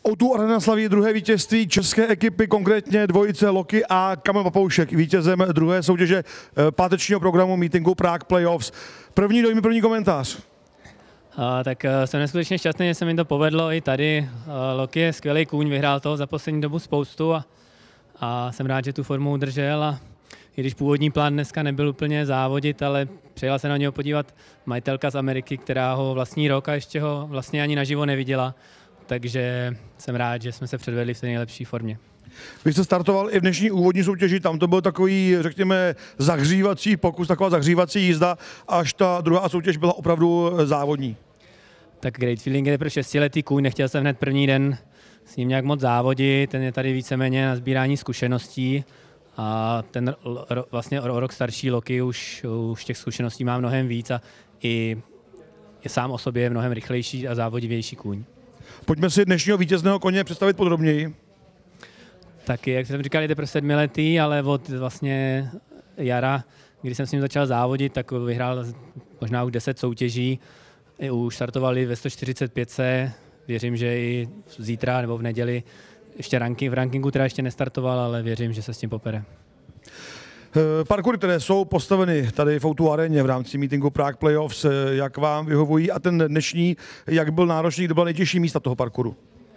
O2 Arena slaví druhé vítězství české ekipy, konkrétně dvojice Loki a Kamil Papoušek, vítězem druhé soutěže pátečního programu Meetingu Prague Playoffs. První dojmy, první komentář. Tak jsem neskutečně šťastný, že se mi to povedlo i tady. Loki je skvělý kůň, vyhrál toho za poslední dobu spoustu a jsem rád, že tu formu udržel. A i když původní plán dneska nebyl úplně závodit, ale přijela se na něho podívat majitelka z Ameriky, která ho vlastní rok a ještě ho vlastně ani naživo neviděla. Takže jsem rád, že jsme se předvedli v té nejlepší formě. Vy jste startoval i v dnešní úvodní soutěži, tam to byl takový, řekněme, zahřívací pokus, taková zahřívací jízda, až ta druhá soutěž byla opravdu závodní. Tak Great Feeling je pro 6letý kůň, nechtěl jsem hned první den s ním nějak moc závodit, ten je tady víceméně na sbírání zkušeností a ten vlastně o rok starší Loki už těch zkušeností má mnohem víc a i je sám o sobě mnohem rychlejší a závodivější kůň. Pojďme si dnešního vítězného koně představit podrobněji. Taky, jak jsem říkal, je to 7letý, ale od vlastně jara, když jsem s ním začal závodit, tak vyhrál možná už 10 soutěží. Už startovali ve 145. Věřím, že i zítra nebo v neděli ještě v rankingu teda ještě nestartoval, ale věřím, že se s tím popere. Parkoury, které jsou postaveny tady v O2 aréně v rámci Meetingu Prague Playoffs, jak vám vyhovují a ten dnešní, jak byl náročný, kde byla nejtěžší místa toho parkouru?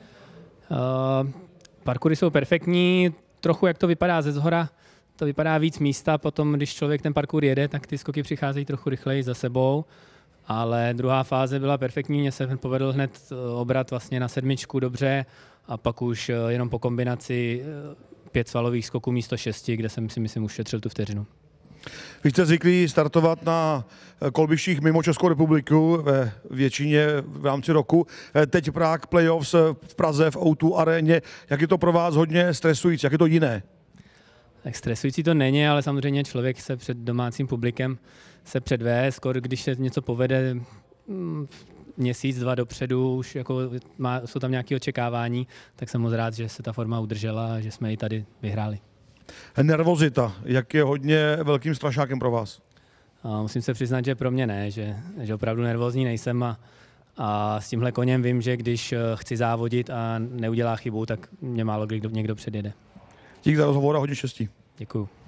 Parkoury jsou perfektní, trochu jak to vypadá ze zhora, to vypadá víc místa, potom když člověk ten parkour jede, tak ty skoky přicházejí trochu rychleji za sebou, ale druhá fáze byla perfektní, mně se povedl hned obrat vlastně na 7 dobře a pak už jenom po kombinaci 5 svalových skoků místo 6, kde jsem si myslím ušetřil tu vteřinu. Vy jste zvyklí startovat na kolbištích mimo Českou republiku ve většině v rámci roku. Teď Prague Playoffs v Praze v O2 aréně. Jak je to pro vás hodně stresující? Jak je to jiné? Tak stresující to není, ale samozřejmě člověk se před domácím publikem se předvést, skoro když se něco povede měsíc, 2 dopředu, už jako jsou tam nějaké očekávání, tak jsem moc rád, že se ta forma udržela a že jsme ji tady vyhráli. Nervozita, jak je hodně velkým strašákem pro vás? Musím se přiznat, že pro mě ne, že opravdu nervózní nejsem a s tímhle koněm vím, že když chci závodit a neudělá chybu, tak mě málo kdy někdo předjede. Díky za rozhovor a hodně štěstí. Děkuju.